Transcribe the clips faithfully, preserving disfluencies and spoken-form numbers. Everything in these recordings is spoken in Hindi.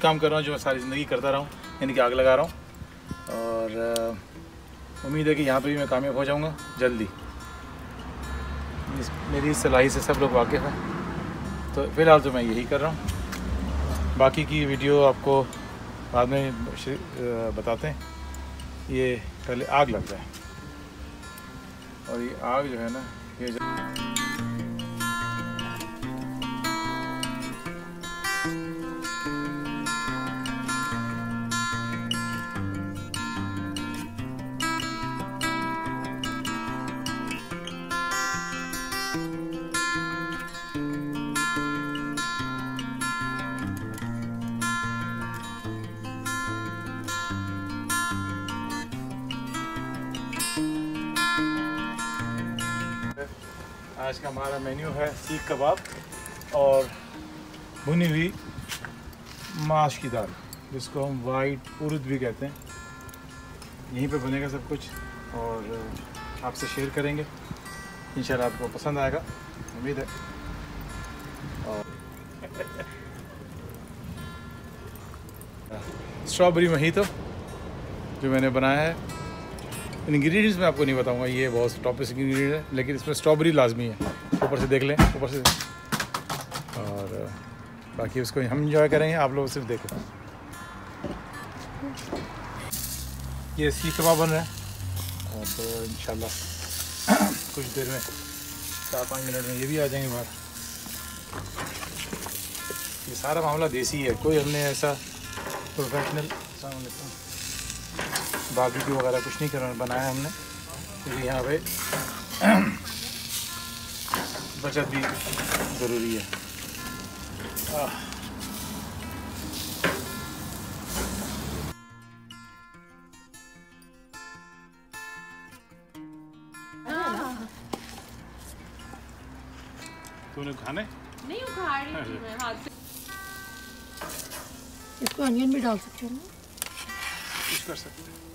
काम कर रहा हूँ जो मैं सारी ज़िंदगी करता रहा हूँ, यानी कि आग लगा रहा हूँ। और उम्मीद है कि यहाँ पे भी मैं कामयाब हो जाऊँगा जल्दी। इस मेरी इस सलाही से सब लोग वाकिफ़ हैं, तो फ़िलहाल तो मैं यही कर रहा हूँ। बाकी की वीडियो आपको बाद में बताते हैं। ये पहले आग लग जाए, और ये आग जो है ना, ये जो आज का हमारा मेन्यू है सीख कबाब और भुनी हुई माश की दाल, जिसको हम वाइट उर्द भी कहते हैं। यहीं पे बनेगा सब कुछ और आपसे शेयर करेंगे। इंशाल्लाह आपको पसंद आएगा, उम्मीद है। और स्ट्रॉबेरी मोहितो जो मैंने बनाया है, इंग्रेडिएंट्स मैं आपको नहीं बताऊंगा, ये बहुत टॉपिक इंग्रेडिएंट है, लेकिन इसमें स्ट्रॉबेरी लाजमी है। ऊपर से देख लें, ऊपर से, और बाकी उसको हम इंजॉय करेंगे, आप लोग सिर्फ देखें। ये सीख कबाब बन रहा है, और तो इंशाल्लाह कुछ देर में, चार पाँच मिनट में ये भी आ जाएंगे बाहर। ये सारा मामला देसी है, कोई हमने ऐसा प्रोफेशनल बारबेक्यू वगैरह कुछ नहीं करना बनाया हमने, क्योंकि यहाँ पे बचत भी ज़रूरी है। तूने खाने नहीं उखाड़ रही थी मैं हाथ से। इसको अनियन भी डाल सकते हो ना, कुछ कर सकते हैं।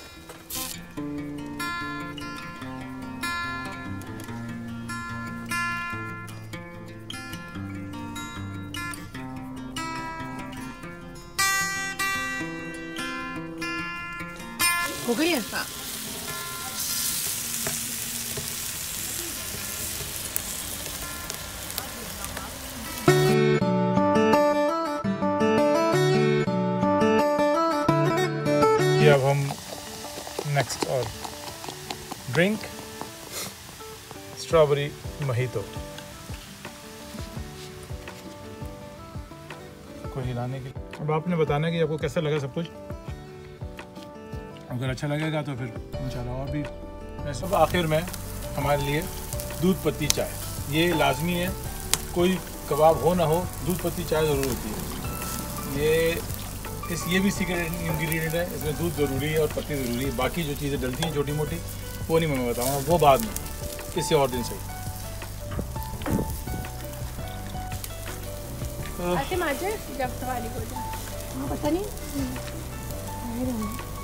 हो गई है। हाँ। ये अब हम नेक्स्ट और ड्रिंक स्ट्रॉबेरी मोहितो को हिलाने के लिए। अब आपने बताना कि आपको कैसा लगा सब कुछ। अगर अच्छा लगेगा तो फिर इंशाल्लाह और भी। मैं सब आखिर में हमारे लिए दूध पत्ती चाय, ये लाजमी है, कोई कबाब हो ना हो, दूध पत्ती चाय ज़रूर होती है। ये इस ये भी सीक्रेट इंग्रेडिएंट है, इसमें दूध ज़रूरी है और पत्ती ज़रूरी है। बाकी जो चीज़ें डलती हैं छोटी मोटी, वो नहीं मैं बताऊँगा, वो बाद में, इससे और दिन सही। ऐसे माजे जब सवारी हो जाए, हाँ पता नहीं।